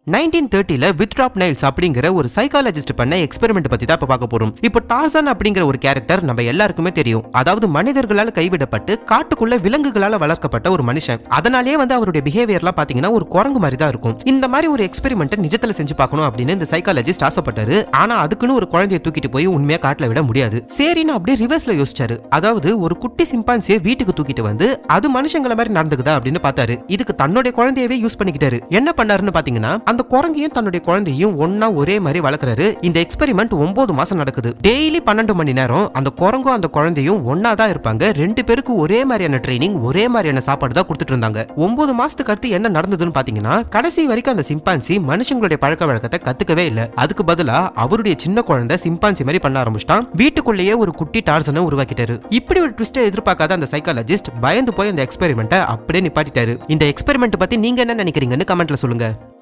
1930ல வித்ராப் Niles அப்படிங்கிற ஒரு psychologist பண்ண எக்ஸ்பெரிமெண்ட் பத்தி தான் இப்ப பார்க்க போறோம். இப்போ டார்சன் அப்படிங்கிற ஒரு கேரக்டர் நம்ம எல்லாருக்குமே தெரியும். அதாவது மனிதர்களால் கைவிடப்பட்டு காட்டுக்குள்ள விலங்குகளால வளர்க்கப்பட்ட ஒரு மனுஷன். அதனாலேயே அவருடைய பிஹேவியர்லாம் பாத்தீங்கன்னா ஒரு குரங்கு மாதிரி தான் இருக்கும். இந்த மாதிரி ஒரு எக்ஸ்பெரிமெண்ட் நிஜத்துல செஞ்சு பார்க்கணும் அப்படின்னு இந்த சைக்காலஜிஸ்ட் ஆசைப்பட்டாரு. ஆனா அதுக்குன்னு ஒரு குழந்தையை தூக்கிட்டு போய் உண்மையா காட்டுல விட முடியாது. சரின்னு அப்படியே ரிவர்ஸ்ல யோசிச்சாரு. அதாவது ஒரு குட்டி சிம்பான்சியை வீட்டுக்கு தூக்கிட்டு வந்து அது மனுஷங்களை மாதிரி நடந்துக்குதா அப்படின்னு பார்த்தாரு. இதுக்கு தன்னுடைய குழந்தையவே யூஸ் பண்ணிக்கிட்டாரு. என்ன பண்ணாருன்னு பாத்தீங்கன்னா அந்த குரங்கையும் தன்னுடைய குழந்தையும் ஒன்னா ஒரே மாதிரி வளர்க்கறாரு. இந்த எக்ஸ்பெரிமெண்ட் 9 மாசம் நடக்குது. டெய்லி 12 மணி நேரம் அந்த குரங்கும் அந்த குழந்தையும் ஒன்னா தான் இருப்பாங்க. ரெண்டு பேருக்கு ஒரே மாதிரியான ட்ரைனிங், ஒரே மாதிரியான சாப்பாடு தான் கொடுத்துட்டு இருந்தாங்க. 9 மாசத்துக்கு அடுத்து என்ன நடந்ததுன்னு பாத்தீங்கன்னா கடைசி வரைக்கும் அந்த சிம்பான்சி மனுஷங்களுடைய பழக்க வழக்கத்தை கத்துக்கவே இல்ல. அதுக்கு பதிலா அவருடைய சின்ன குழந்தை சிம்பான்சி மாதிரி பண்ண ஆரம்பிச்சிட்டான். வீட்டுக்குள்ளேயே ஒரு குட்டி டார்சனை உருவாக்கிட்டாரு. இப்படி ஒரு ட்விஸ்டை எதிர்பார்க்காத அந்த சைக்காலஜிஸ்ட் பயந்து போய் அந்த எக்ஸ்பெரிமெண்ட்டை அப்படியே நிப்பாட்டிட்டாரு. இந்த எக்ஸ்பெரிமெண்ட் பத்தி நீங்க என்ன நினைக்கிறீங்கன்னு கமெண்ட்ல சொல்லுங்க.